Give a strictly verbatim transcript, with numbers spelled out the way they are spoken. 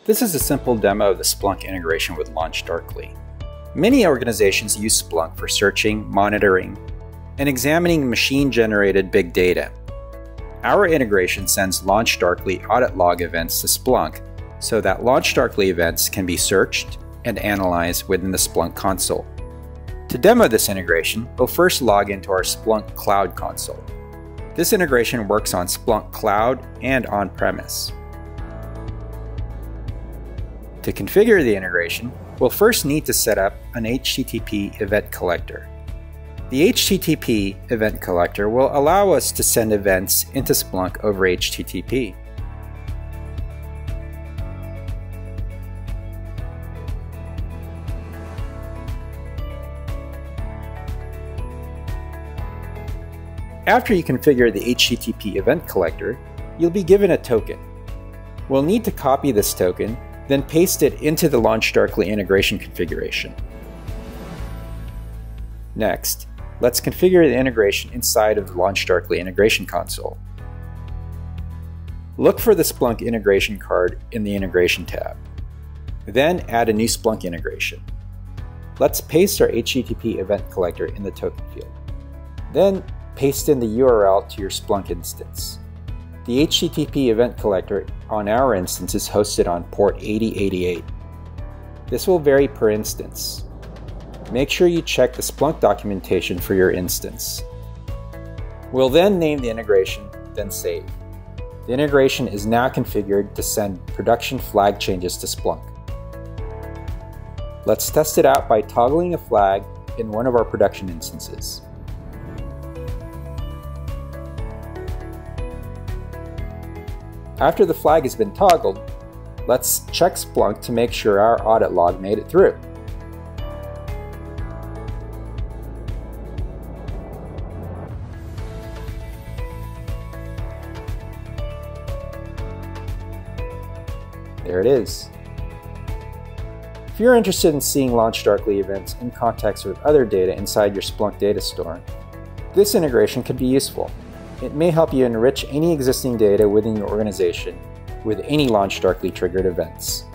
This is a simple demo of the Splunk integration with LaunchDarkly. Many organizations use Splunk for searching, monitoring, and examining machine-generated big data. Our integration sends LaunchDarkly audit log events to Splunk so that LaunchDarkly events can be searched and analyzed within the Splunk console. To demo this integration, we'll first log into our Splunk Cloud console. This integration works on Splunk Cloud and on-premise. To configure the integration, we'll first need to set up an H T T P event collector. The H T T P event collector will allow us to send events into Splunk over H T T P. After you configure the H T T P event collector, you'll be given a token. We'll need to copy this token, then paste it into the LaunchDarkly integration configuration. Next, let's configure the integration inside of the LaunchDarkly integration console. Look for the Splunk integration card in the Integration tab. Then add a new Splunk integration. Let's paste our H T T P event collector in the token field. Then paste in the U R L to your Splunk instance. The H T T P event collector on our instance is hosted on port eighty eighty-eight. This will vary per instance. Make sure you check the Splunk documentation for your instance. We'll then name the integration, then save. The integration is now configured to send production flag changes to Splunk. Let's test it out by toggling a flag in one of our production instances. After the flag has been toggled, let's check Splunk to make sure our audit log made it through. There it is. If you're interested in seeing LaunchDarkly events in context with other data inside your Splunk data store, this integration could be useful. It may help you enrich any existing data within your organization with any LaunchDarkly triggered events.